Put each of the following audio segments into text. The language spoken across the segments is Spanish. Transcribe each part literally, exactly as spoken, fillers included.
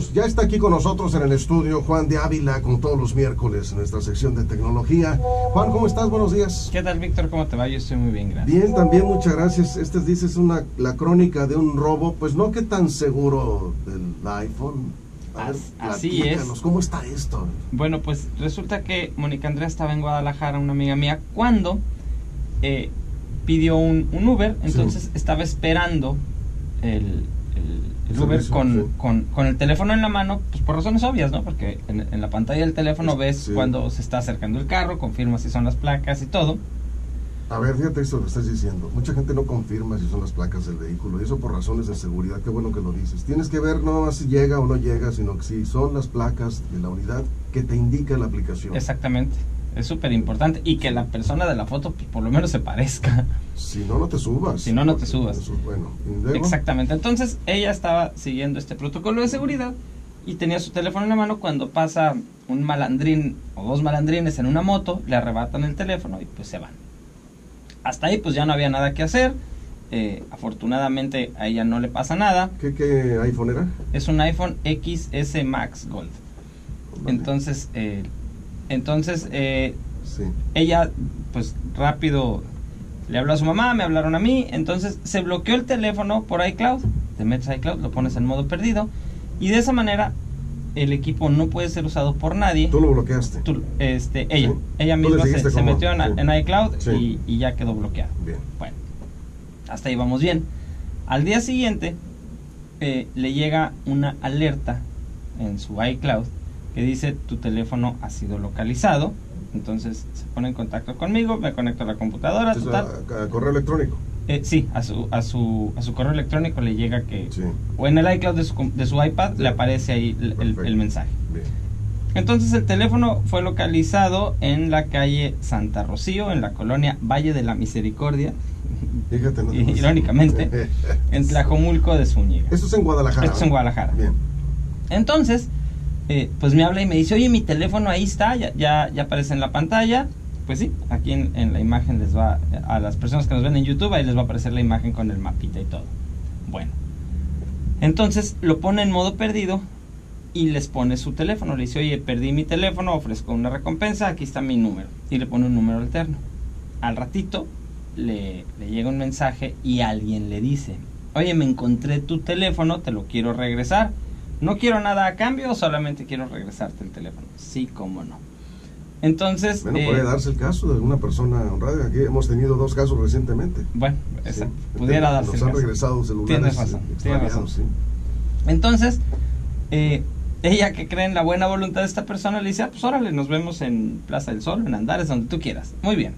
amigos, ya está aquí con nosotros en el estudio Juan de Ávila, como todos los miércoles en nuestra sección de tecnología. Juan, ¿cómo estás? Buenos días. ¿Qué tal, Víctor? ¿Cómo te va? Yo estoy muy bien, gracias. Bien, también, muchas gracias. Este dices una la crónica de un robo, pues no que tan seguro del iPhone. A ver, así es. ¿Cómo está esto? Bueno, pues resulta que Mónica Andrea estaba en Guadalajara, una amiga mía, cuando eh, pidió un, un Uber, entonces sí. estaba esperando el, el, el Uber con, sí. con, con el teléfono en la mano, pues por razones obvias, ¿no? Porque en, en la pantalla del teléfono sí. ves cuando se está acercando el carro, confirma si son las placas y todo. A ver, fíjate esto que estás diciendo. Mucha gente no confirma si son las placas del vehículo, y eso por razones de seguridad. Qué bueno que lo dices. Tienes que ver no más si llega o no llega, sino que si son las placas de la unidad que te indica la aplicación. Exactamente. Es súper importante. Y que la persona de la foto, pues, por lo menos se parezca. Si no, no te subas. Si no, no te subas. Eso, bueno, ¿y luego? Exactamente. Entonces, ella estaba siguiendo este protocolo de seguridad y tenía su teléfono en la mano cuando pasa un malandrín o dos malandrines en una moto, le arrebatan el teléfono y pues se van. Hasta ahí pues ya no había nada que hacer. Eh, afortunadamente a ella no le pasa nada. ¿Qué, qué iPhone era? Es un iPhone X S Max Gold. Vale. Entonces, eh, entonces eh, sí. ella pues rápido le habló a su mamá, me hablaron a mí. Entonces se bloqueó el teléfono por iCloud. Te metes a iCloud, lo pones en modo perdido y de esa manera el equipo no puede ser usado por nadie. ¿Tú lo bloqueaste? Tú, este, ella, sí. ella misma se, se metió en, sí. en iCloud sí. y, y ya quedó bloqueado. Bien. Bueno, hasta ahí vamos bien. Al día siguiente eh, le llega una alerta en su iCloud que dice tu teléfono ha sido localizado. Entonces se pone en contacto conmigo, me conecto a la computadora. ¿Es total. A, a correo electrónico? Eh, sí, a su, a su a su correo electrónico le llega que sí. o en el iCloud de su, de su iPad sí. le aparece ahí el, el, el mensaje. Bien. Entonces el teléfono fue localizado en la calle Santa Rocío, en la colonia Valle de la Misericordia. Fíjate, no irónicamente, en Tlajomulco de Zúñiga. Esto es en Guadalajara. Esto es en Guadalajara. Bien. Entonces, eh, pues me habla y me dice, oye, mi teléfono ahí está, ya, ya, ya aparece en la pantalla. Pues sí, aquí en, en la imagen les va, a las personas que nos ven en YouTube, ahí les va a aparecer la imagen con el mapita y todo. Bueno, entonces lo pone en modo perdido y les pone su teléfono. Le dice, oye, perdí mi teléfono, ofrezco una recompensa, aquí está mi número. Y le pone un número alterno. Al ratito le, le llega un mensaje y alguien le dice, oye, me encontré tu teléfono, te lo quiero regresar. No quiero nada a cambio, solamente quiero regresarte el teléfono. Sí, cómo no. Entonces, bueno, eh, puede darse el caso de alguna persona honrada. Aquí hemos tenido dos casos recientemente. Bueno, esa, sí, pudiera darse nos el han caso. regresado celulares. Tienes razón, tienes razón. Sí. Entonces, eh, ella que cree en la buena voluntad de esta persona le dice, ah, pues órale, nos vemos en Plaza del Sol, en Andares, donde tú quieras. Muy bien.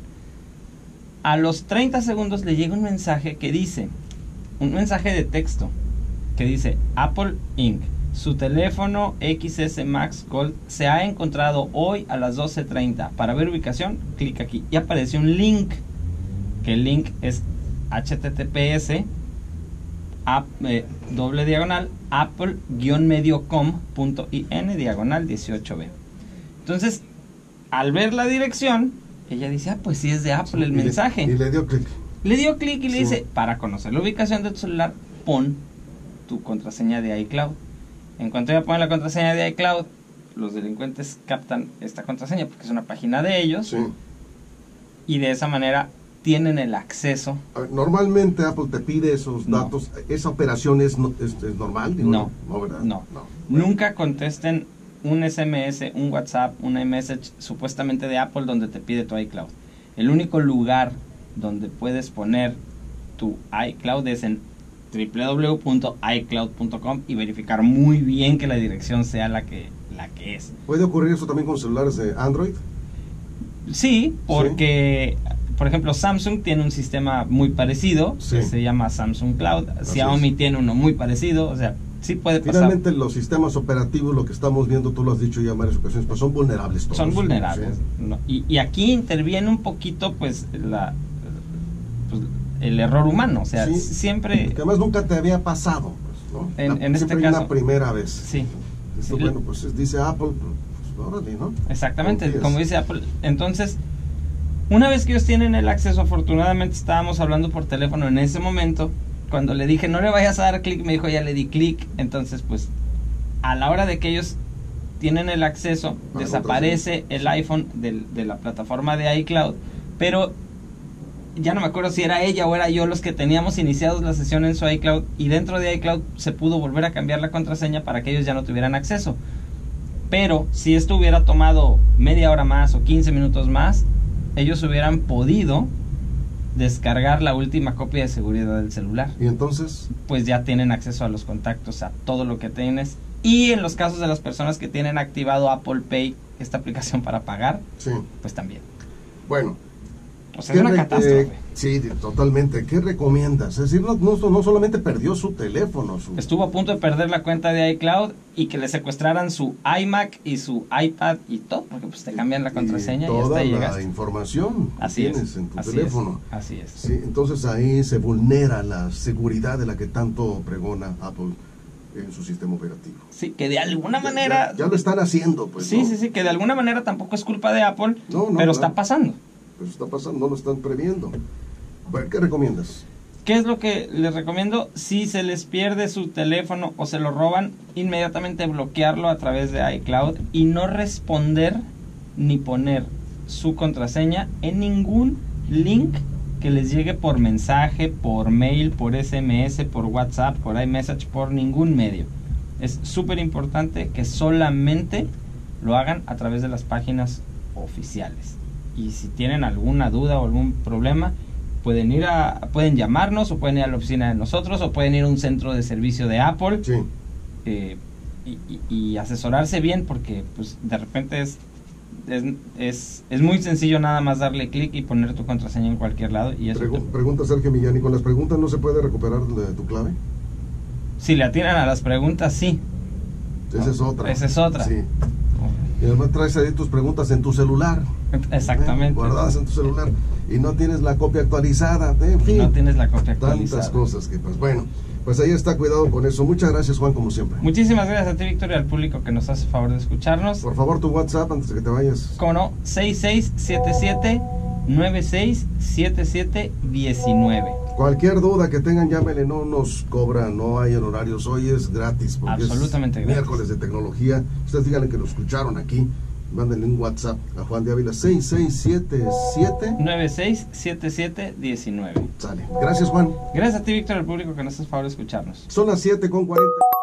A los treinta segundos le llega un mensaje que dice, un mensaje de texto, que dice, Apple incorporated. Su teléfono X S Max Gold se ha encontrado hoy a las doce treinta. Para ver ubicación, clic aquí. Y aparece un link. Que el link es https app, eh, doble diagonal apple-mediocom punto in diagonal dieciocho b. Entonces, al ver la dirección, ella dice, ah, pues sí es de Apple sí, el y mensaje. Le, y le dio clic. Le dio clic y le sí. dice, para conocer la ubicación de tu celular, pon tu contraseña de iCloud. En cuanto ella pone la contraseña de iCloud, los delincuentes captan esta contraseña porque es una página de ellos sí. y de esa manera tienen el acceso. Normalmente Apple te pide esos no. datos. ¿Esa operación es, no, es, es normal? Digo, no, no, ¿verdad? no. no. Bueno. Nunca contesten un S M S, un WhatsApp, un iMessage supuestamente de Apple donde te pide tu iCloud. El único lugar donde puedes poner tu iCloud es en doble u doble u doble u punto icloud punto com y verificar muy bien que la dirección sea la que la que es. ¿Puede ocurrir eso también con celulares de Android? Sí, porque ¿sí? Por ejemplo Samsung tiene un sistema muy parecido sí. que se llama Samsung Cloud. Así Xiaomi es. Tiene uno muy parecido, o sea, sí puede pasar. Finalmente los sistemas operativos, lo que estamos viendo, tú lo has dicho ya en varias ocasiones, pues son vulnerables todos. Son vulnerables. Sí. ¿no? Y, y aquí interviene un poquito pues la pues, el error humano, o sea, sí, siempre... Que además nunca te había pasado, pues, ¿no? En, la, en este caso... una primera vez. Sí. Esto, sí. Bueno, pues dice Apple, pues órale, ¿no? Exactamente, Confías. Como dice Apple. Entonces, una vez que ellos tienen el acceso, afortunadamente estábamos hablando por teléfono en ese momento, cuando le dije, no le vayas a dar clic, me dijo, ya le di clic, entonces pues a la hora de que ellos tienen el acceso, Ah, desaparece el iPhone del- de la plataforma de iCloud, pero ya no me acuerdo si era ella o era yo los que teníamos iniciados la sesión en su iCloud, y dentro de iCloud se pudo volver a cambiar la contraseña para que ellos ya no tuvieran acceso. Pero si esto hubiera tomado media hora más o quince minutos más, ellos hubieran podido descargar la última copia de seguridad del celular. Y entonces, Pues ya tienen acceso a los contactos, a todo lo que tienes. Y en los casos de las personas que tienen activado Apple Pay, esta aplicación para pagar, sí. pues también. Bueno. O sea, es una ¿Qué re- catástrofe. eh, sí, de- totalmente. ¿Qué recomiendas? Es decir, no, no, no solamente perdió su teléfono, su... Estuvo a punto de perder la cuenta de iCloud y que le secuestraran su iMac y su iPad y todo, porque pues te cambian la contraseña y, y hasta toda ahí la llegaste. información que Así tienes es, en tu así teléfono. es, así es. Sí, entonces ahí se vulnera la seguridad de la que tanto pregona Apple en su sistema operativo. Sí, que de alguna Ya- manera... Ya, ya lo están haciendo, pues. sí, ¿no? sí, sí, que de alguna manera tampoco es culpa de Apple, No, no, pero claro. está pasando. Pues está pasando, no lo están previendo. Bueno, ¿qué recomiendas? ¿Qué es lo que les recomiendo? Si se les pierde su teléfono o se lo roban, inmediatamente bloquearlo a través de iCloud y no responder ni poner su contraseña en ningún link que les llegue por mensaje, por mail, por S M S, por WhatsApp, por iMessage, por ningún medio. Es súper importante que solamente lo hagan a través de las páginas oficiales. Y si tienen alguna duda o algún problema, pueden ir a, pueden llamarnos o pueden ir a la oficina de nosotros o pueden ir a un centro de servicio de Apple, Sí. eh, y, y- y asesorarse bien, porque pues de repente es es, es, es muy sencillo nada más darle clic y poner tu contraseña en cualquier lado y eso Pregu- te- pregunta Sergio Millán, ¿y con las preguntas no se puede recuperar la- tu clave? si le atinan a las preguntas, sí. Esa es otra. Esa es otra. Sí. Y además traes ahí tus preguntas en tu celular. Exactamente. ¿eh? Guardadas en tu celular. Y no tienes la copia actualizada. ¿eh? En fin. No tienes la copia actualizada. Tantas cosas que pues bueno. Pues ahí está, cuidado con eso. Muchas gracias, Juan, como siempre. Muchísimas gracias a ti, Víctor, y al público que nos hace favor de escucharnos. Por favor, tu WhatsApp antes de que te vayas. Como no, seis seis siete siete nueve seis siete siete uno nueve. Cualquier duda que tengan, llámenle, no nos cobran, no hay horarios, hoy es gratis. Porque Absolutamente es gratis. miércoles de tecnología. Ustedes díganle que lo escucharon aquí. Mándenle un WhatsApp a Juan de Ávila, seis seis siete siete. nueve seis siete siete uno nueve. Sale. Gracias, Juan. Gracias a ti, Víctor, al público que nos hace favor de escucharnos. Son las siete con cuarenta.